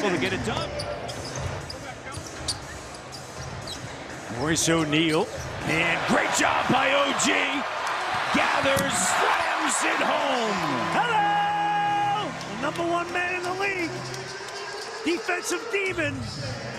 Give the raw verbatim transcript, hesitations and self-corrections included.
able to get it done. Maurice O'Neal. And great job by O G. Gathers, slams it home. Hello! The number one man in the league. Defensive demon.